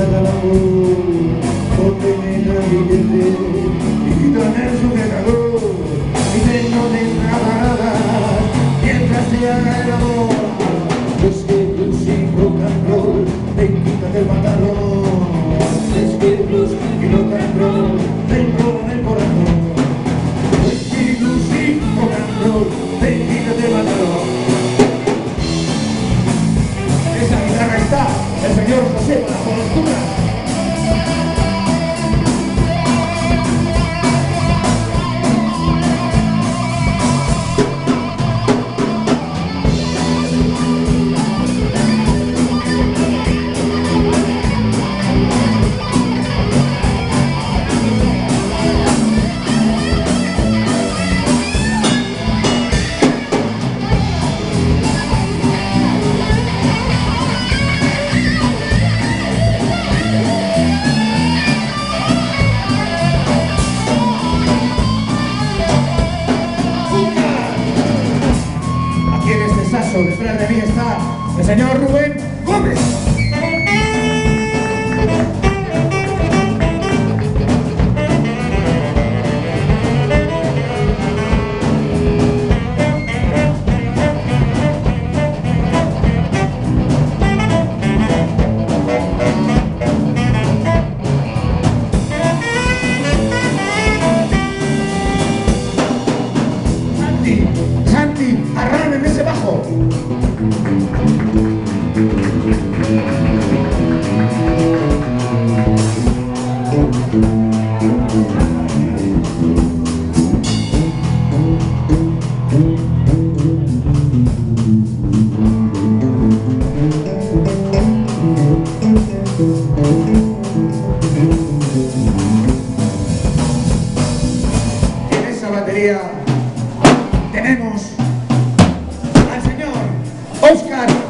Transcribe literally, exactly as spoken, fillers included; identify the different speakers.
Speaker 1: haga el amor, porque me da billete y quitan el sujetador y tengo de nada nada mientras se haga el amor. Es que blues y rock and roll te quitan el pantalón, es que blues y rock and roll dentro del corazón, es que blues y rock and roll te quitan el pantalón. Esa guitarra está el señor José para la postura. Detrás de mí está el señor Rubén Gómez. Santi, Santi, arráncame ese bajo. En esa batería tenemos al señor Óscar